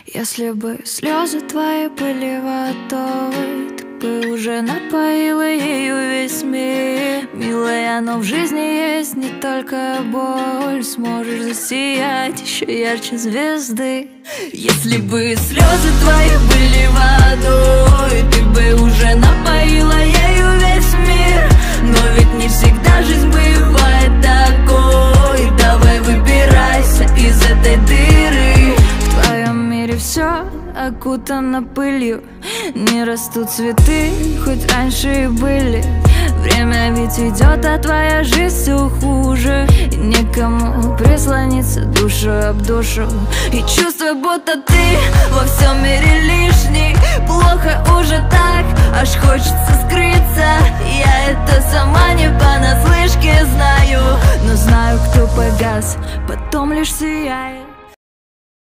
Если бы слезы твои были водой, ты бы уже напоила ею весь мир. Милая, но в жизни есть не только боль, сможешь засиять еще ярче звезды. Если бы слезы твои были водой, ты бы уже напоила ею весь мир. Но ведь не всегда жизнь бывает такой. Давай выбирайся из этой дыры. В твоем мире все окутано пылью, не растут цветы, хоть раньше и были. Время ведь идет, а твоя жизнь все хуже, и некому прислониться душу об душу. И чувство, будто ты во всем мире лишний. Плохо уже так, аж хочется скрыться. Я это сама не понаслышке знаю, но знаю, кто погас, потом лишь сияет.